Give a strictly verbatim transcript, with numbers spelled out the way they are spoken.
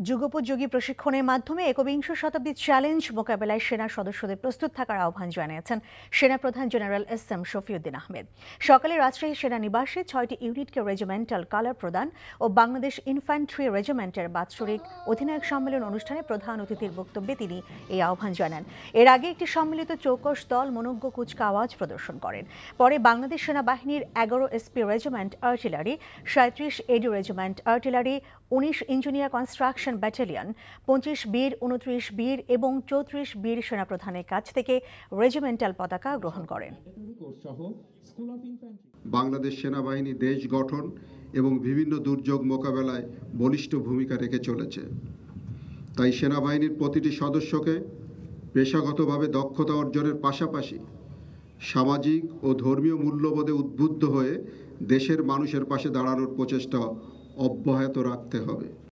যুগোপযোগী প্রশিক্ষণের মাধ্যমে একবিংশ শতাব্দীর চ্যালেঞ্জ মোকাবেলায় সেনা সদস্যদের প্রস্তুত থাকার আহ্বান জানিয়েছেন সেনাপ্রধান general S M Shafiuddin Ahmed. সকালে রাজশাহী সেনানিবাসে ছয়টি ইউনিটকে রেজিমেন্টাল কালার প্রদান ও বাংলাদেশ ইনফ্যান্ট্রি রেজিমেন্টের বাৎসরিক অধিনায়ক সম্মেলন অনুষ্ঠানে প্রধান অতিথির বক্তব্যে তিনি এই আহ্বান জানান। এর আগে একটি সম্মিলিত চৌকস দল মনোজ্ঞ কুচকাওয়াজ প্রদর্শন করেন। পরে বাংলাদেশ সেনাবাহিনীর এগারো এসপি রেজিমেন্ট আর্টিলারি, সাঁত্রিশ এডি রেজিমেন্ট আর্টিলারি, উনিশ ইঞ্জিনিয়ার কনস্ট্রাকশন ব্যাটালিয়ন, পঁচিশ বীর, উনত্রিশ বীর এবং চৌত্রিশ বীর সেনাপ্রধানের কাছ থেকে রেজিমেন্টাল পতাকা গ্রহণ করেন। বাংলাদেশ সেনাবাহিনী দেশ গঠন এবং বিভিন্ন দুর্যোগ মোকাবেলায় বলিষ্ঠ ভূমিকা রেখে চলেছে। তাই সেনাবাহিনীর প্রতিটি সদস্যকে পেশাগতভাবে দক্ষতা অর্জনের পাশাপাশি সামাজিক ও ধর্মীয় মূল্যবোধে উদ্বুদ্ধ হয়ে দেশের মানুষের পাশে দাঁড়ানোর প্রচেষ্টা অব্যাহত রাখতে হবে।